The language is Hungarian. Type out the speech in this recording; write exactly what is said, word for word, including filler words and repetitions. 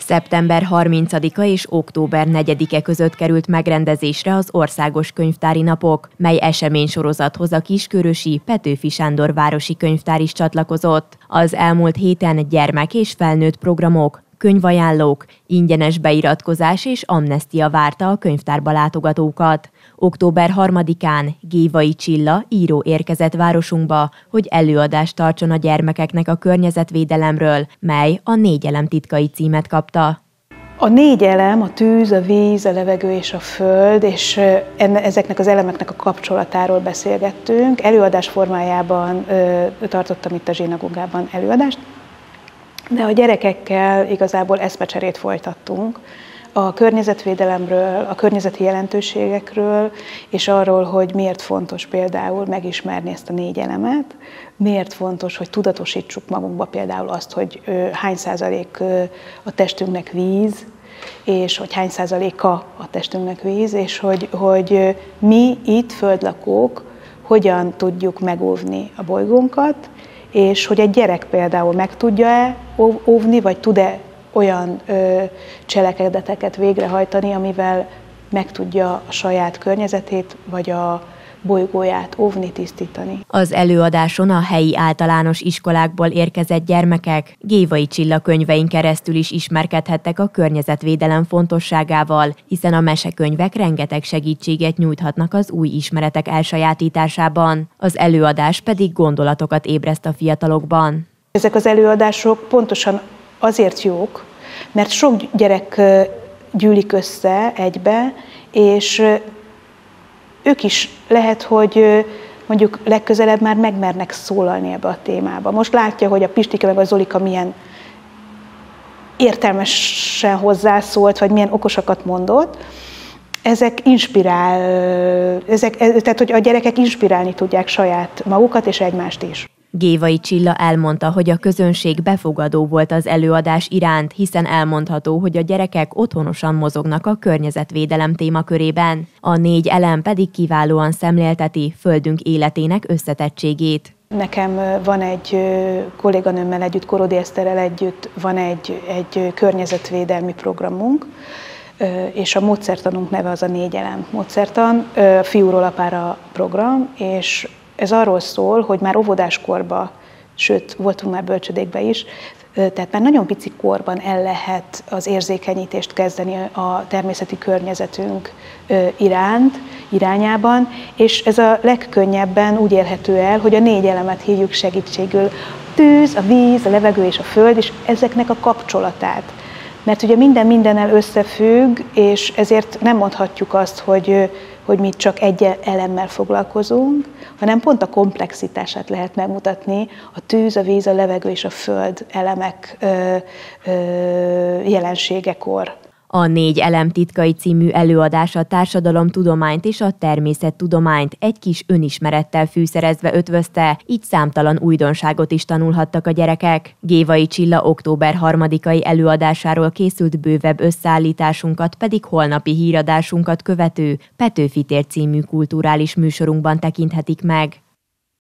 szeptember harmincadika és október negyedike között került megrendezésre az Országos Könyvtári Napok, mely eseménysorozathoz a Kiskörösi Petőfi Sándor Városi Könyvtár is csatlakozott. Az elmúlt héten gyermek és felnőtt programok, könyvajánlók, ingyenes beiratkozás és amnesztia várta a könyvtárba látogatókat. október harmadikán Gévai Csilla író érkezett városunkba, hogy előadást tartson a gyermekeknek a környezetvédelemről, mely a Négy elem titkai címet kapta. A négy elem, a tűz, a víz, a levegő és a föld, és enne, ezeknek az elemeknek a kapcsolatáról beszélgettünk. Előadás formájában ö, tartottam itt a zsinagógában előadást, de a gyerekekkel igazából eszmecserét folytattunk a környezetvédelemről, a környezeti jelentőségekről, és arról, hogy miért fontos például megismerni ezt a négy elemet, miért fontos, hogy tudatosítsuk magunkba például azt, hogy hány százalék a testünknek víz, és hogy hány százaléka a testünknek víz, és hogy, hogy mi itt, földlakók, hogyan tudjuk megóvni a bolygónkat, és hogy egy gyerek például meg tudja-e óvni, vagy tud-e olyan ö, cselekedeteket végrehajtani, amivel meg tudja a saját környezetét, vagy a bolygóját óvni, tisztítani. Az előadáson a helyi általános iskolákból érkezett gyermekek Gévai Csilla könyvein keresztül is ismerkedhettek a környezetvédelem fontosságával, hiszen a mesekönyvek rengeteg segítséget nyújthatnak az új ismeretek elsajátításában. Az előadás pedig gondolatokat ébreszt a fiatalokban. Ezek az előadások pontosan azért jók, mert sok gyerek gyűlik össze egybe, és ők is lehet, hogy mondjuk legközelebb már megmernek szólalni ebbe a témába. Most látja, hogy a Pistike meg a Zolika milyen értelmesen hozzászólt, vagy milyen okosakat mondott. Ezek inspirál, ezek, tehát hogy a gyerekek inspirálni tudják saját magukat és egymást is. Gévai Csilla elmondta, hogy a közönség befogadó volt az előadás iránt, hiszen elmondható, hogy a gyerekek otthonosan mozognak a környezetvédelem témakörében. A négy elem pedig kiválóan szemlélteti földünk életének összetettségét. Nekem van egy kolléganőmmel együtt, Korodi Eszterrel együtt, van egy, egy környezetvédelmi programunk, és a módszertanunk neve az a négy elem módszertan, fiúról apára program, és ez arról szól, hogy már óvodáskorban, sőt, voltunk már bölcsödékben is, tehát már nagyon pici korban el lehet az érzékenyítést kezdeni a természeti környezetünk iránt, irányában, és ez a legkönnyebben úgy érhető el, hogy a négy elemet hívjuk segítségül. A tűz, a víz, a levegő és a föld, és ezeknek a kapcsolatát. Mert ugye minden mindennel összefügg, és ezért nem mondhatjuk azt, hogy, hogy mi csak egy elemmel foglalkozunk, hanem pont a komplexitását lehet megmutatni a tűz, a víz, a levegő és a föld elemek ö, ö, jelenségekor. A Négy elem titkai című előadás a társadalomtudományt és a természettudományt egy kis önismerettel fűszerezve ötvözte, így számtalan újdonságot is tanulhattak a gyerekek. Gévai Csilla október harmadikai előadásáról készült bővebb összeállításunkat pedig holnapi híradásunkat követő Petőfi tér című kulturális műsorunkban tekinthetik meg.